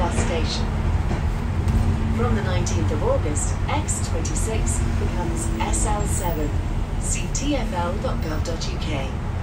bus station. From the 19th of August, X26 becomes SL7. See tfl.gov.uk.